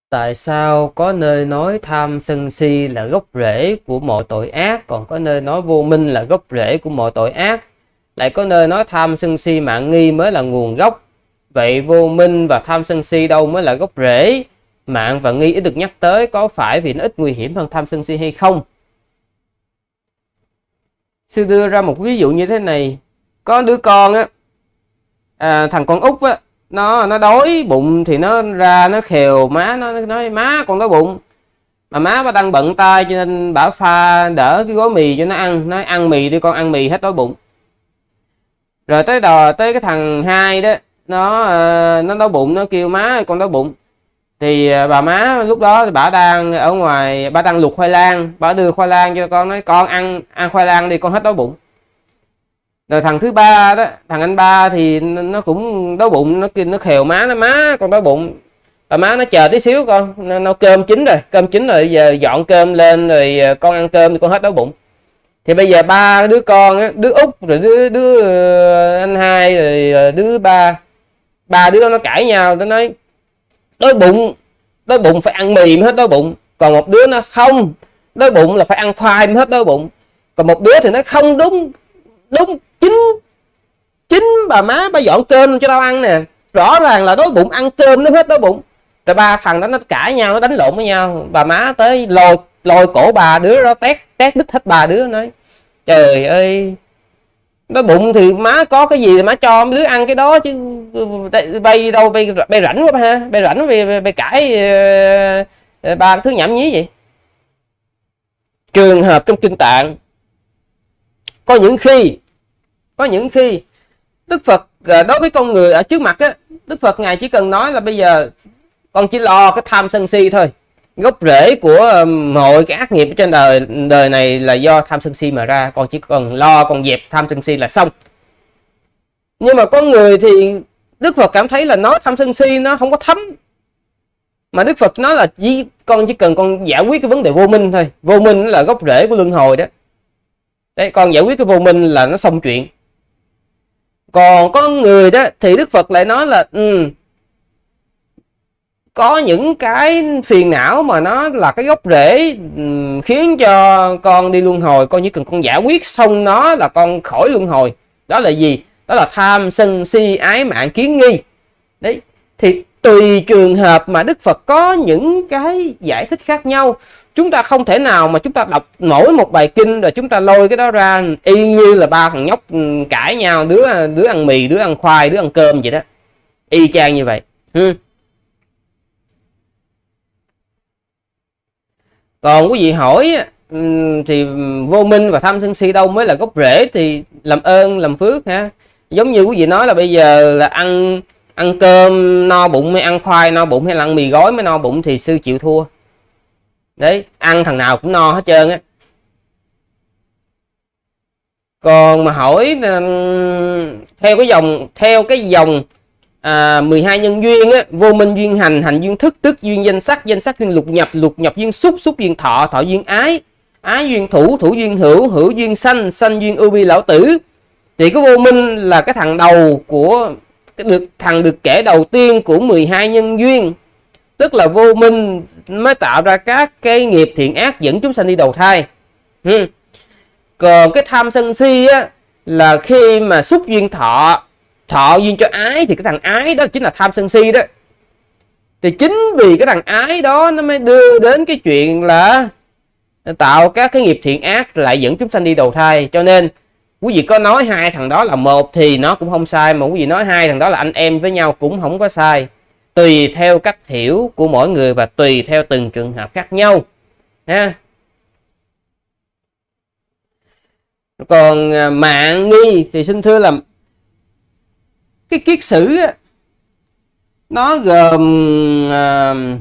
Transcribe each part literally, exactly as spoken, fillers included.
Tại sao có nơi nói tham sân si là gốc rễ của mọi tội ác, còn có nơi nói vô minh là gốc rễ của mọi tội ác? Lại có nơi nói tham sân si mạng nghi mới là nguồn gốc. Vậy vô minh và tham sân si đâu mới là gốc rễ? Mạng và nghi ít được nhắc tới, có phải vì nó ít nguy hiểm hơn tham sân si hay không? Sư đưa ra một ví dụ như thế này. Có đứa con á, à, thằng con út á, nó nó đói bụng thì nó ra nó khều má nó, nói má con đói bụng, mà má bà đang bận tay cho nên bà pha đỡ cái gói mì cho nó ăn, nói ăn mì đi con, ăn mì hết đói bụng. Rồi tới đò tới cái thằng hai đó, nó nó đói bụng, nó kêu má con đói bụng, thì bà má lúc đó bà đang ở ngoài, bà đang luộc khoai lang, bà đưa khoai lang cho con, nói con ăn ăn khoai lang đi con hết đói bụng. Rồi thằng thứ ba đó, thằng anh ba thì nó cũng đói bụng, nó nó khều má, nó má con đói bụng, bà má nó chờ tí xíu con, nó, nó cơm chín rồi, cơm chín rồi giờ dọn cơm lên rồi con ăn cơm thì con hết đói bụng. Thì bây giờ ba đứa con á, đứa út rồi đứa đứa anh hai rồi đứa ba, ba đứa đó nó cãi nhau, nó nói đói bụng, đói bụng phải ăn mì mới hết đói bụng. Còn một đứa nó không, đói bụng là phải ăn khoai mới hết đói bụng. Còn một đứa thì nó không, đúng đúng chính chính bà má bà dọn cơm cho tao ăn nè, rõ ràng là đói bụng ăn cơm nó hết đói bụng. Rồi ba thằng đó nó cãi nhau, nó đánh lộn với nhau, bà má tới lôi lôi cổ bà đứa đó tét tét đứt hết ba đứa. Nói trời ơi, đói bụng thì má có cái gì thì má cho mấy đứa ăn cái đó chứ, bay đâu bay bay rảnh quá ha, bay rảnh bay, bay cãi uh, ba thứ nhảm nhí vậy. Trường hợp trong kinh tạng có những khi có những khi Đức Phật đối với con người ở trước mặt á, Đức Phật ngài chỉ cần nói là bây giờ con chỉ lo cái tham sân si thôi, gốc rễ của mọi cái ác nghiệp trên đời đời này là do tham sân si mà ra, con chỉ cần lo con dẹp tham sân si là xong. Nhưng mà có người thì Đức Phật cảm thấy là nói tham sân si nó không có thấm, mà Đức Phật nói là chỉ, con chỉ cần con giải quyết cái vấn đề vô minh thôi, vô minh là gốc rễ của luân hồi đó. Đấy, con giải quyết cái vô minh là nó xong chuyện. Còn có người đó thì Đức Phật lại nói là ừ, có những cái phiền não mà nó là cái gốc rễ um, khiến cho con đi luân hồi, con chỉ cần con giải quyết xong nó là con khỏi luân hồi. Đó là gì? Đó là tham sân si ái mạng kiến nghi. Đấy, thì tùy trường hợp mà Đức Phật có những cái giải thích khác nhau. Chúng ta không thể nào mà chúng ta đọc mỗi một bài kinh rồi chúng ta lôi cái đó ra y như là ba thằng nhóc cãi nhau, đứa đứa ăn mì, đứa ăn khoai, đứa ăn cơm vậy đó, y chang như vậy. Ừ. Còn quý vị hỏi thì vô minh và tham sân si đâu mới là gốc rễ, thì làm ơn làm phước ha. Giống như quý vị nói là bây giờ là ăn ăn cơm no bụng hay ăn khoai no bụng hay là ăn mì gói mới no bụng thì sư chịu thua. Đấy, ăn thằng nào cũng no hết trơn á. Còn mà hỏi theo cái dòng theo cái dòng à, mười hai nhân duyên á, vô minh duyên hành, hành duyên thức, thức duyên danh sắc, danh sắc duyên lục nhập, lục nhập duyên xúc, xúc duyên thọ, thọ duyên ái, ái duyên thủ, thủ duyên hữu, hữu duyên sanh, sanh duyên ưu bi lão tử. Thì cái vô minh là cái thằng đầu của cái được thằng được kể đầu tiên của mười hai nhân duyên. Tức là vô minh mới tạo ra các cái nghiệp thiện ác dẫn chúng sanh đi đầu thai. Ừ. Còn cái tham sân si á, là khi mà xúc duyên thọ, thọ duyên cho ái, thì cái thằng ái đó chính là tham sân si đó. Thì chính vì cái thằng ái đó nó mới đưa đến cái chuyện là tạo các cái nghiệp thiện ác lại dẫn chúng sanh đi đầu thai. Cho nên quý vị có nói hai thằng đó là một thì nó cũng không sai, mà quý vị nói hai thằng đó là anh em với nhau cũng không có sai. Tùy theo cách hiểu của mỗi người và tùy theo từng trường hợp khác nhau ha. Còn mạng nghi thì xin thưa là cái kiết sử á, nó gồm uh,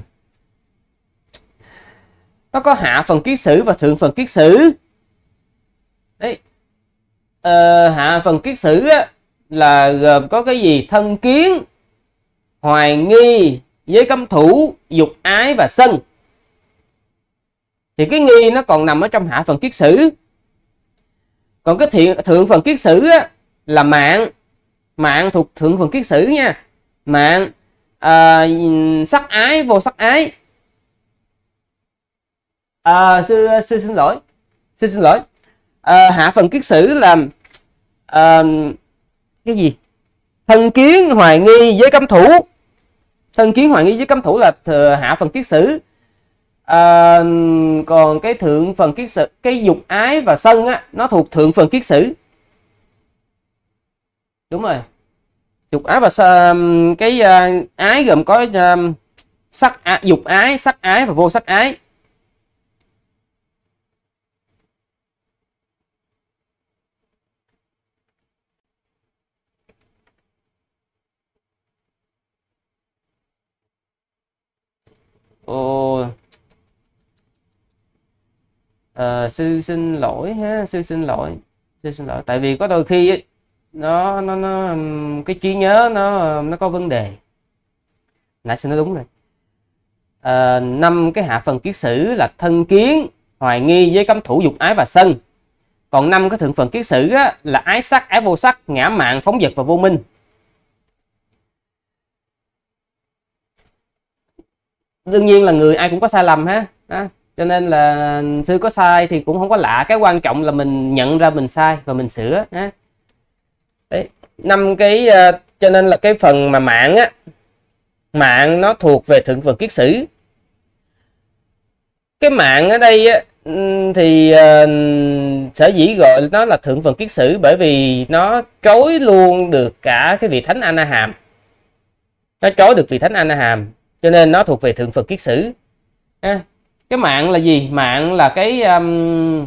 nó có hạ phần kiết sử và thượng phần kiết sử. Đấy, uh, hạ phần kiết sử á, là gồm có cái gì? Thân kiến, hoài nghi, giới cấm thủ, dục ái và sân. Thì cái nghi nó còn nằm ở trong hạ phần kiết sử. Còn cái thiện, thượng phần kiết sử á, là mạng. Mạng thuộc thượng phần kiết sử nha. Mạng, à, sắc ái, vô sắc ái. À, sư sư xin lỗi, sư xin lỗi. À, hạ phần kiết sử là à, cái gì? Thân kiến hoài nghi với cấm thủ. Thân kiến hoài nghi với cấm thủ là hạ phần kiết sử. À, còn cái thượng phần kiết sử, cái dục ái và sân á, nó thuộc thượng phần kiết sử. Đúng rồi. Dục ái và sân, cái uh, ái gồm có uh, sắc á, dục ái, sắc ái và vô sắc ái. Ồ, à, sư xin lỗi ha, sư xin lỗi, sư xin lỗi. Tại vì có đôi khi ấy, nó nó nó cái trí nhớ nó nó có vấn đề. Nãy sư nói đúng rồi. À, năm cái hạ phần kiết sử là thân kiến, hoài nghi với cấm thủ, dục ái và sân. Còn năm cái thượng phần kiết sử á, là ái sắc, ái vô sắc, ngã mạn, phóng dật và vô minh. Đương nhiên là người ai cũng có sai lầm ha. Đó. Cho nên là sư có sai thì cũng không có lạ. Cái quan trọng là mình nhận ra mình sai và mình sửa. Ha. Đấy. Năm cái uh, cho nên là cái phần mà mạng á, mạng nó thuộc về thượng phần kiết sử. Cái mạng ở đây á, thì uh, sở dĩ gọi nó là thượng phần kiết sử bởi vì nó trối luôn được cả cái vị thánh A Na Hàm. Nó trối được vị thánh A Na Hàm, cho nên nó thuộc về thượng phần kiết sử. À, cái mạng là gì? Mạng là cái um,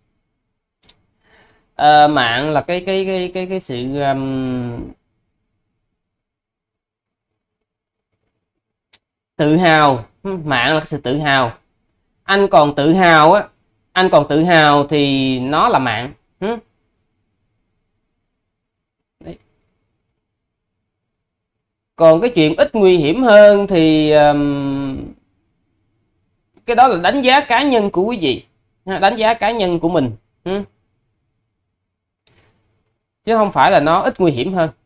uh, mạng là cái cái cái cái cái sự um, tự hào. Mạng là cái sự tự hào. Anh còn tự hào á, anh còn tự hào thì nó là mạng. Đấy. Còn cái chuyện ít nguy hiểm hơn thì um, cái đó là đánh giá cá nhân của quý vị, đánh giá cá nhân của mình, chứ không phải là nó ít nguy hiểm hơn.